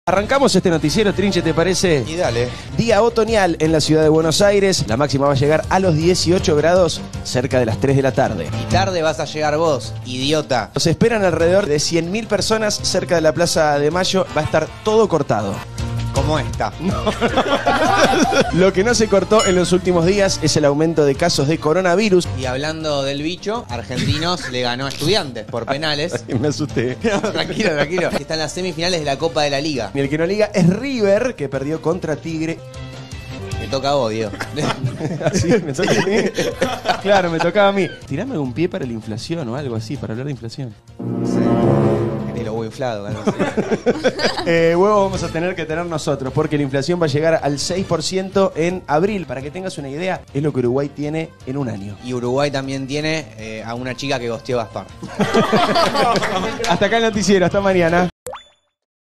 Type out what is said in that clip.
Arrancamos este noticiero, Trinche, ¿te parece? Y dale. Día otoñal en la ciudad de Buenos Aires. La máxima va a llegar a los 18 grados cerca de las 3 de la tarde. Y tarde vas a llegar vos, idiota. Nos esperan alrededor de 100.000 personas cerca de la Plaza de Mayo. Va a estar todo cortado. Como esta. No. Lo que no se cortó en los últimos días es el aumento de casos de coronavirus. Y hablando del bicho, Argentinos le ganó a Estudiantes por penales. Me asusté. No, tranquilo. Está en las semifinales de la Copa de la Liga. Y el que no liga es River, que perdió contra Tigre. Me toca a vos, Diego. ¿Así? ¿Me toca a mí? Claro, me tocaba a mí. Tirame un pie para la inflación o algo así, para hablar de inflación. Sí. Tenés los huevos inflados, ¿no? Huevos vamos a tener que tener nosotros, porque la inflación va a llegar al 6% en abril. Para que tengas una idea, es lo que Uruguay tiene en un año. Y Uruguay también tiene a una chica que gosteó Gaspar. Hasta acá el noticiero, hasta mañana.